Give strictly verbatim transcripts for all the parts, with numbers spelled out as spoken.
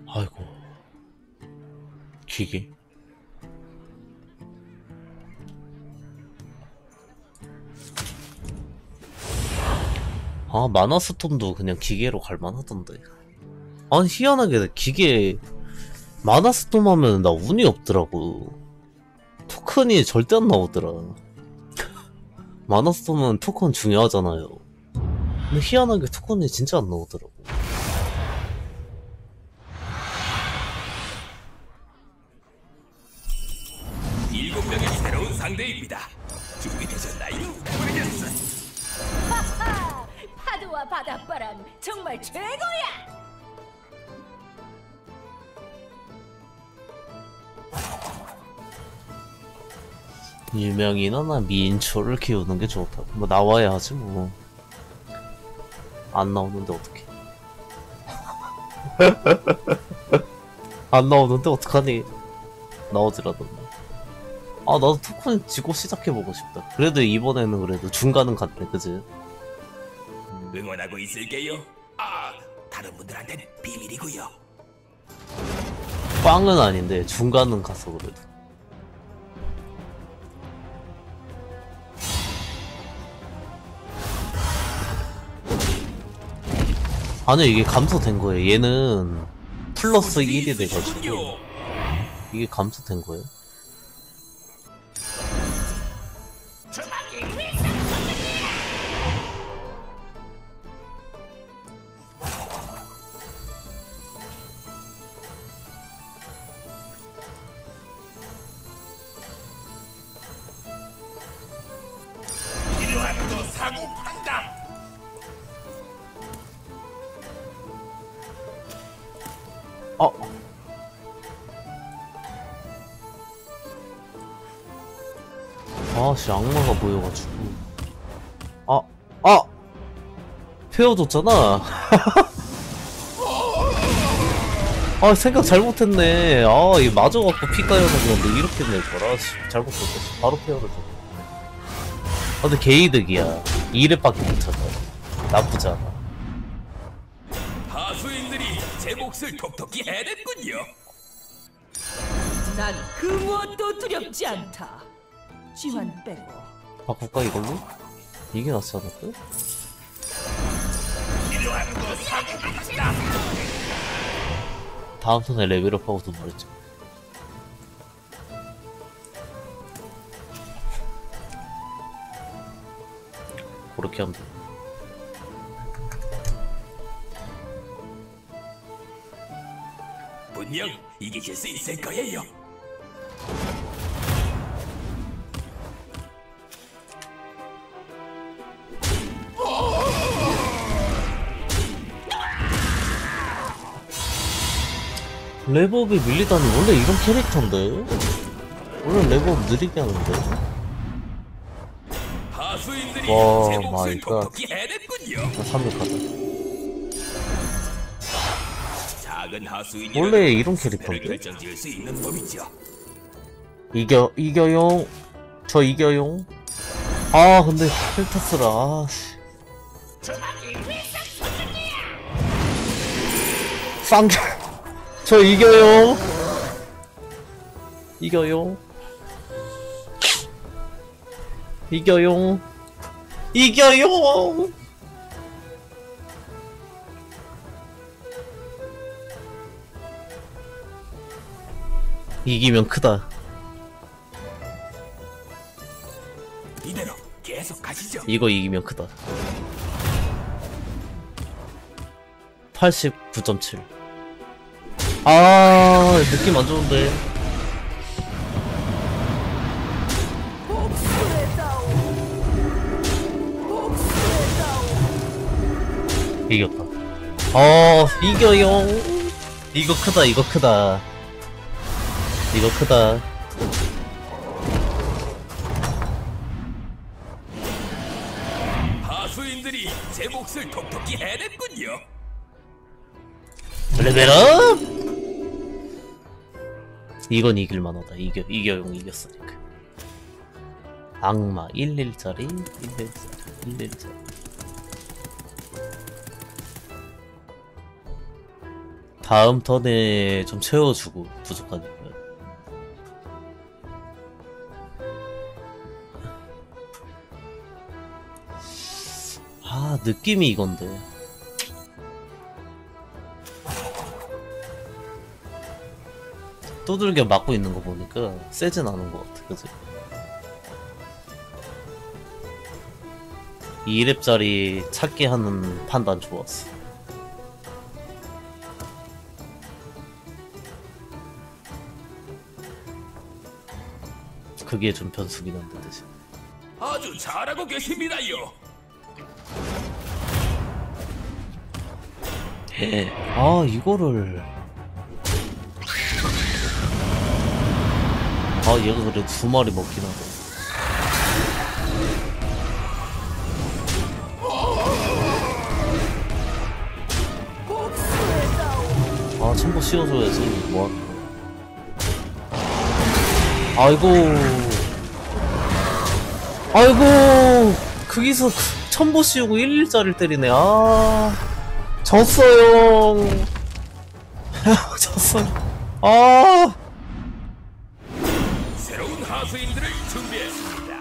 아이고 기계. 아 마나스톤도 그냥 기계로 갈만하던데. 아니 희한하게 기계 마나스톰 하면 나 운이 없더라고. 토큰이 절대 안 나오더라. 마나스톰은 토큰 중요하잖아요. 근데 희한하게 토큰이 진짜 안 나오더라고. 일곱 명의 새로운 상대입니다. 준비되셨나요? 모르겠어. 하하! 파도와 바닷바람 정말 최고야! 유명인이나 민초를 키우는 게 좋다고. 뭐 나와야 하지 뭐. 안 나오는데 어떡해. 안 나오는데 어떡하니. 나오지라던데. 아 나도 토큰 지고 시작해보고 싶다. 그래도 이번에는 그래도 중간은 갔네 그지? 응원하고 있을게요. 아, 다른 분들한테는 비밀이고요. 빵은 아닌데 중간은 갔어 그래도. 아니 이게 감소된 거예요. 얘는 플러스 일이 돼가지고 이게 감소된 거예요. 필요한 거 사고 판다. 어. 아씨 악마가 보여가지고. 아, 아! 페어줬잖아. 아 생각 잘못했네. 아 이거 맞아갖고 피 까여서 그런데 이렇게 낼 거라. 잘못했어. 바로 페어를 줬네. 아 근데 개이득이야. 이 렙밖에 못 찾아. 나쁘지 않아. 하수인들이 제 몫을 톡톡히 해냈군요. 난 그 무엇도 두렵지 않다. 쥐만 빼고. 바꿀까 이걸로? 이게 낫지 않을까? 필요한 거 사고 판다. 다음 턴에 레벨업하고 돈 벌었지. 그렇게 하면 돼. 분명 이기실 수 있을 거예요. 레버업이 밀리다니. 원래 이런 캐릭터인데 원래 레버업 느리게 하는데. 하수인들이 와, 제 몫을 마이 갓. 톡톡히 해냈군요. 나 삼 렙 가자. 작은 하수인이 원래 이런 캐릭터인데. 결정지을 수 있는 법이죠. 이겨 이겨용. 저 이겨용. 아 근데 켈타스라. 아씨. 쌍겨. 저 이겨용. 이겨용. 이겨용. 이겨용. 이기면 크다. 이대로 계속 가시죠. 이거 이기면 크다. 팔십구 점 칠. 아 느낌 안 좋은데. 복수의 싸움. 복수의 싸움. 이겼다. 어 이겨용. 이거 크다. 이거 크다. 이거 크다. 하수인들이 제 몫을 톡톡히 해냈군요. 레벨업! 이건 이길만하다. 이겨, 이겨용 이겼으니까. 악마 일일짜리 일일짜리 일일짜리. 다음 턴에 좀 채워주고 부족하니까. 아 느낌이 이건데. 두들겨 맞고 있는 거 보니까 세진 않은 것 같아, 그치? 이 렙짜리 찾기 하는 판단 좋았어. 그게 좀 변수긴 한데, 대신. 아주 잘하고 계십니다요. 예. 아, 이거를. 아, 얘가 그래도 두 마리 먹긴 하네. 아, 첨보 씌워줘야지. 뭐하는 거야. 아이고. 아이고. 거기서 첨보 씌우고 일일짜리를 때리네. 아. 졌어요. 졌어요. 아. 새로운 하수인들을 준비했습니다.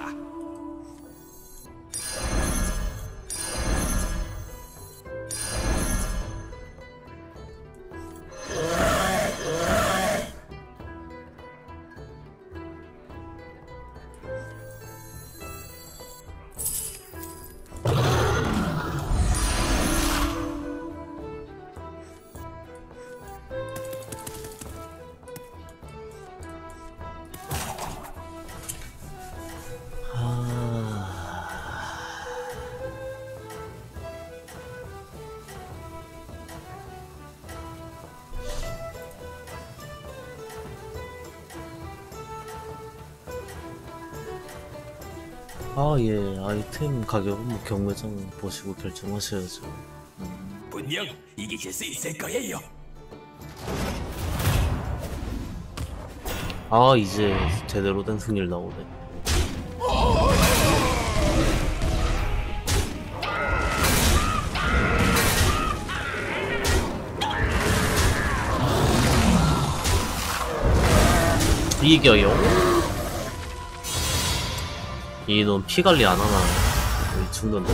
아, 예. 아이템 가격은 뭐 경매장 보시고 결정하셔야죠. 분명 이기실 수 있을 거예요. 아, 이제 제대로 된 승리를 나오네. 이겨요. 이놈 피관리 안 하나. 여기 죽는다.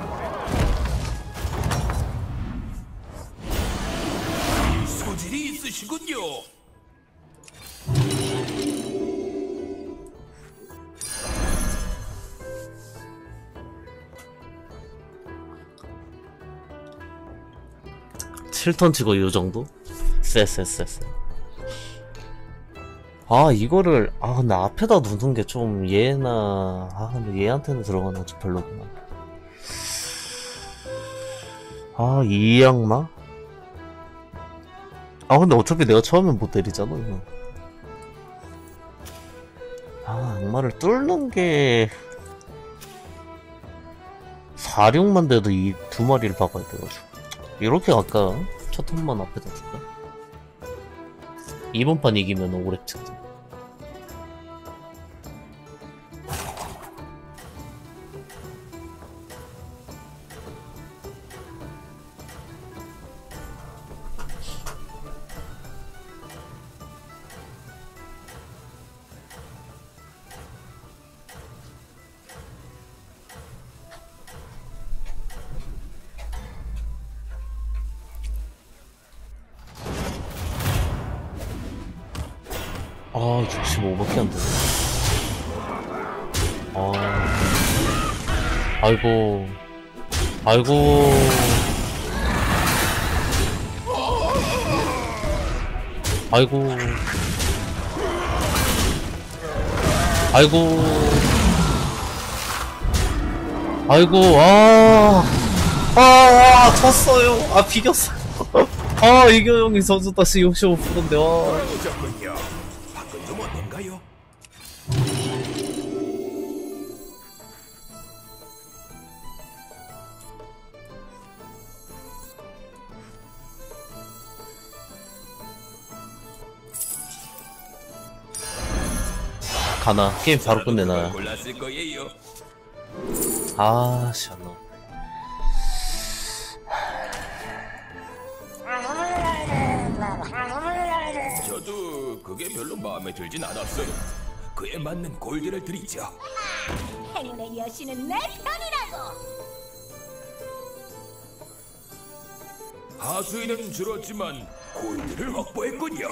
소질이 있으시군요. 칠 턴 치고 이 정도? 쎄쎄쎄쎄. 아, 이거를, 아, 근데 앞에다 두는 게 좀 얘나, 아, 근데 얘한테는 들어가나 좀 별로구나. 아, 이 악마? 아, 근데 어차피 내가 처음엔 못 때리잖아, 이거. 아, 악마를 뚫는 게, 사, 육만 돼도 이 두 마리를 박아야 돼가지고. 이렇게 갈까? 첫 턴만 앞에다 둘까? 이번 판 이기면 오래 찍자. 아, 육십오밖에 안 되네. 아, 아이고, 아이고, 아이고, 아이고, 아이고, 아, 아, 아, 졌어요. 아, 비겼어. 아, 이겨영이 선수 다시 육십오 퍼센트인데, 와. 그렇군요. 바꾼 좀 어떤가요? 가나 게임 바로 끝내나. 골랐을 거예요. 아, 시원하. 그게 별로 마음에 들진 않았어요. 그에 맞는 골드를 드리죠. 행운의 여신은 내 편이라고. 하수인은 줄었지만 골드를 확보했군요.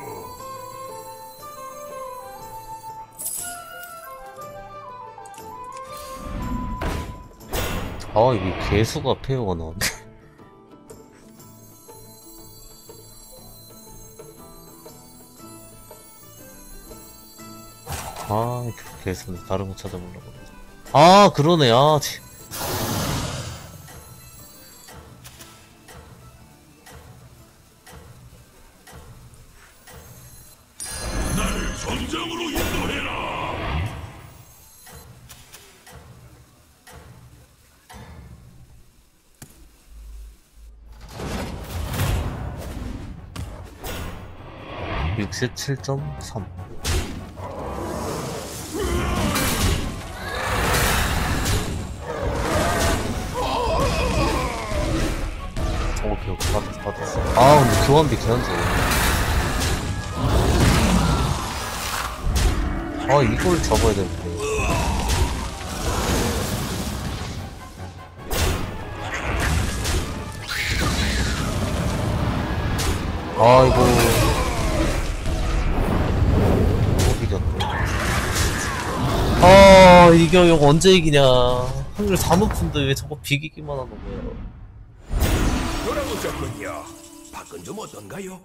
아 이게 개수가 페어가 나왔네. 아 개수는 다른 거 찾아보려고. 아 그러네. 아 치. 전장으로 인도해라. 육십칠 점 삼. 오케이 오케이 받았어 받았어. 아 근데 교환비 개안 좋아. 아 이걸 잡아야 되는데. 아이고 못 이겼네. 아 이겨 이거 언제 이기냐. 확률 사 높은데 왜 자꾸 비기기만 하는 거야. 돌아오셨군요. 밖은 좀 어떤가요?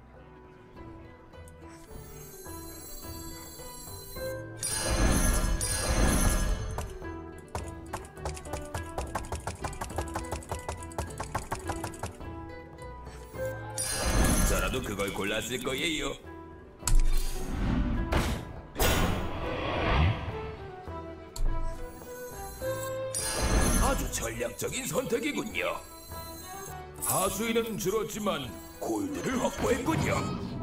저라도 그걸 골랐을 거예요. 아주 전략적인 선택이군요. 하수인은 줄었지만 골드를 확보했군요.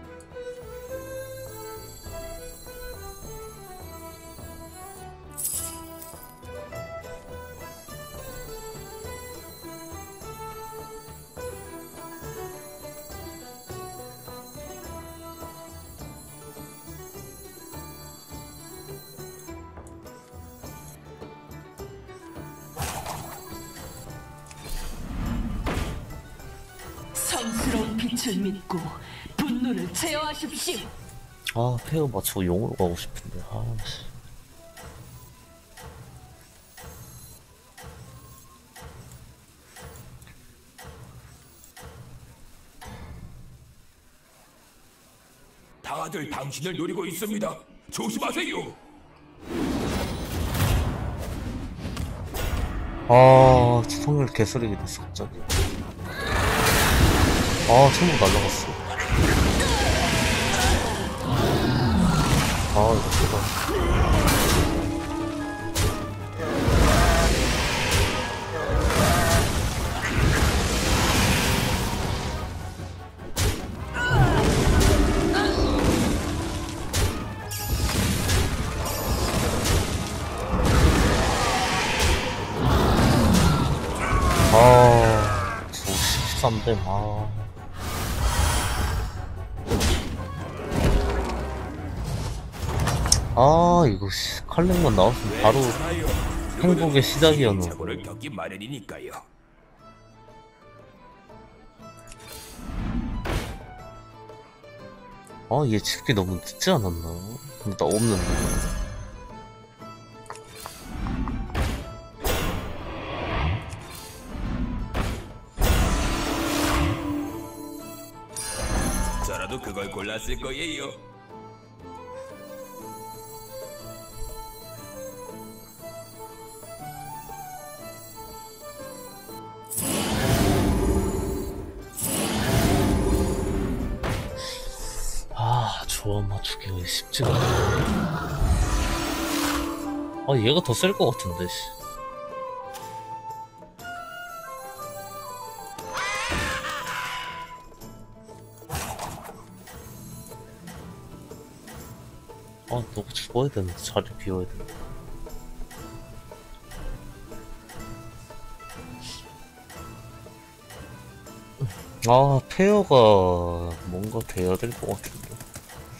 성스러운 빛을 믿고 분노를 제어하십시오. 아 페어 맞추고 용으로 가고 싶은데. 아씨. 다들 당신을 노리고 있습니다. 조심하세요. 아 성을 개소리게 됐어 갑자기. 아 천국 날라갔어. 아 이거 대박. 아, 저 십삼 대, 아. 아, 이거, 씨, 칼렉만 나왔으면 바로 행복의 시작이었는데. 사고를 겪기 마련이니까요. 아, 얘 집기 너무 늦지 않았나? 근데 나 없는데. 저라도 그걸 골랐을 거예요. 아, 조합 맞추기가 쉽지가 않네. 아, 얘가 더 셀 것 같은데, 씨. 아, 너 죽어야 되는데, 자리 비워야 되는데. 아, 페어가 뭔가 돼야 될 것 같은데.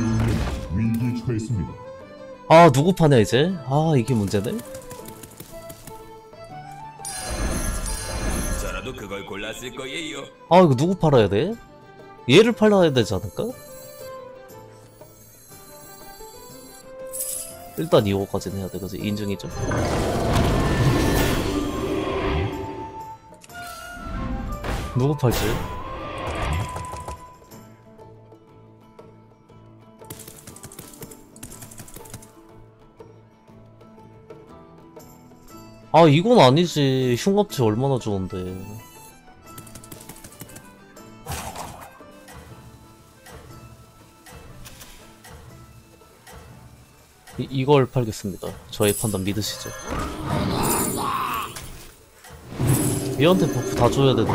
동맹 위기에 처했습니다. 아 누구 파냐 이제? 아 이게 문제네? 저라도 그걸 골랐을 거예요. 아 이거 누구 팔아야 돼? 얘를 팔아야 되지 않을까? 일단 이거까지는 해야 돼 그지? 인증이죠? 누구 팔지? 아 이건 아니지. 흉업체 얼마나 좋은데. 이, 이걸 팔겠습니다. 저의 판단 믿으시죠? 얘한테 버프 다 줘야 되는데.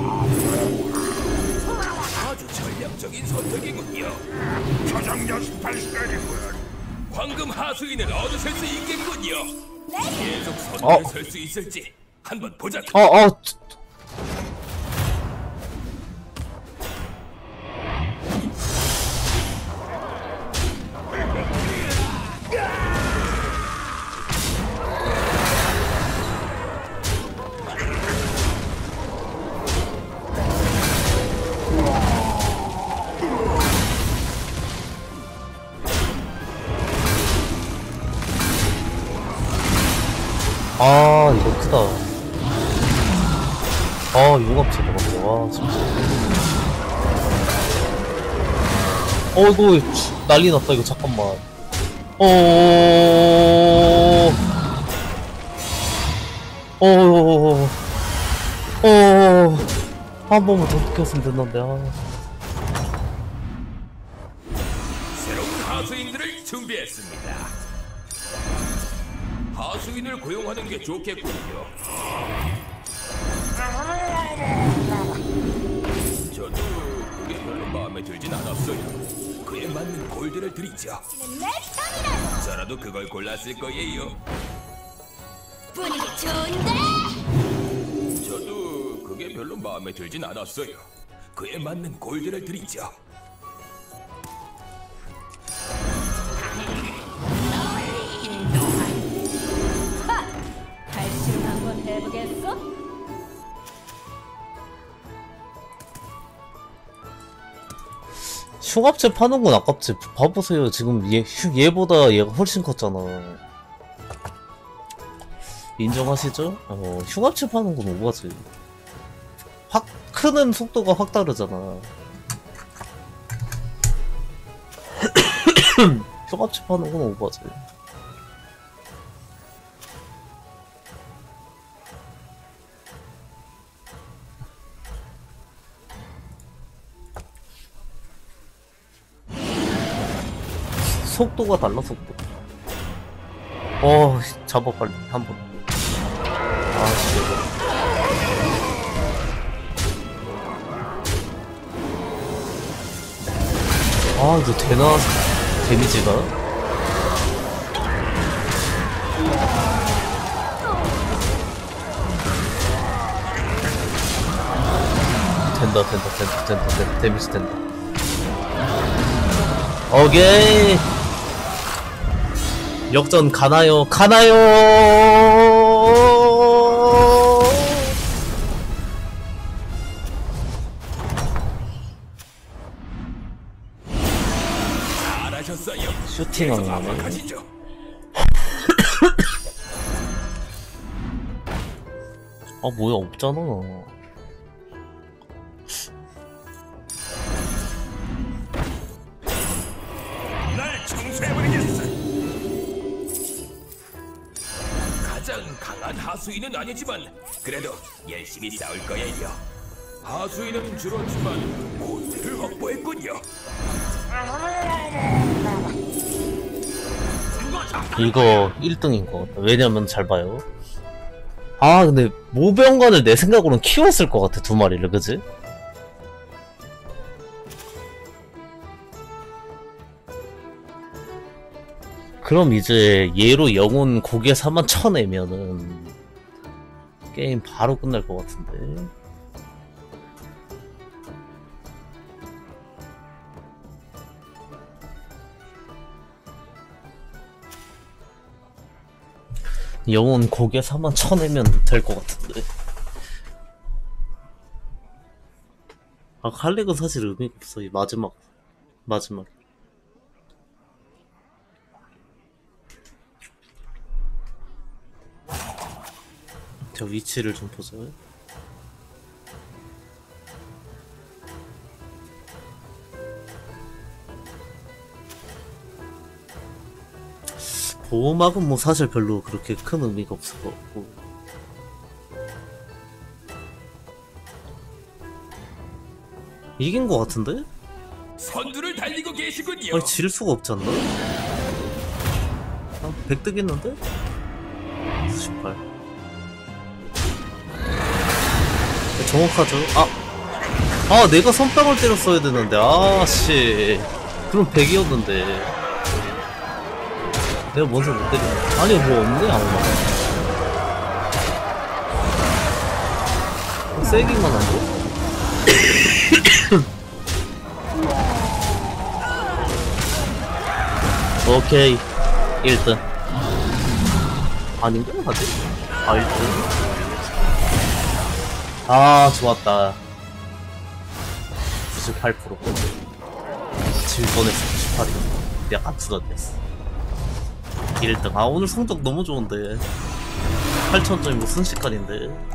아주 전략적인 선택이군요. 초정력 십팔 시간이군. 황금 하수인을 얻으실 수 있겠군요. 계속 어. 선두를 설 수 있을지 한번 보자. 아, 아, 저- 아, 이거 크다. 아, 용합체 먹었네. 와, 진짜. 어이구, 난리 났다 이거. 잠깐만. 어. 어. 어. 한 번만 더 느꼈으면 됐는데. 아. 새로운 하수인들을 준비했습니다. 하수인을 고용하는 게 좋겠군요. 저도 그게 별로 마음에 들진 않았어요. 그에 맞는 골드를 드리죠. 내 편이라고. 저라도 그걸 골랐을 거예요. 분위기 좋은데? 저도 그게 별로 마음에 들진 않았어요. 그에 맞는 골드를 드리죠. 하! 발심 한번 해보겠어? 흉합체 파는 건 아깝지. 봐보세요. 지금 얘, 휴, 얘보다 얘가 훨씬 컸잖아. 인정하시죠? 어, 흉합체 파는 건 오바지. 확 크는 속도가 확 다르잖아. 흉합체 파는 건 오바지. 속도가 달라, 속도. 어, 잡아, 빨리. 한 번. 아, 씨. 아, 이거 되나? 데미지가? 된다, 된다, 된다, 된다, 된다. 데미지 된다. 오케이. 역전 가나요? 가나요? 잘하셨어요. 슈팅하는 거네. 가시죠. 아 뭐야 없잖아. 날 청소해버리겠어. 가장 강한 하수인은 아니지만 그래도 열심히 싸울 거예요. 하수인은 줄었지만 골드를 확보했군요. 이거 일 등인 것 같다. 왜냐면 잘 봐요. 아 근데 모병관을 내 생각으로는 키웠을 것 같아. 두 마리를. 그지? 그럼 이제 얘로 영혼 고개 사만 쳐내면은 게임 바로 끝날 것 같은데. 영혼 고개 사만 쳐내면 될 것 같은데. 아 칼렉은 사실 의미가 없어. 이 마지막 마지막 저 위치를 좀 보자. 보호막은 뭐 사실 별로 그렇게 큰 의미가 없을 것 같고. 이긴 것 같은데? 선두를 달리고 계시군요. 아니 질 수가 없지 않나? 아, 백 뜨겠는데? 십팔. 정확하죠? 아! 아 내가 선빵을 때렸어야 되는데. 아씨 그럼 백이었는데 내가 먼저 못 때리네. 아니 뭐 없네 아무나. 세기만 한데? 오케이 일 등. 아닌가? 아직? 아 일 등. 아 좋았다. 구십팔 퍼센트 질 뻔했어. 구십팔이면 약간 두던했어. 일 등. 아 오늘 성적 너무 좋은데. 팔천 점이 뭐 순식간인데.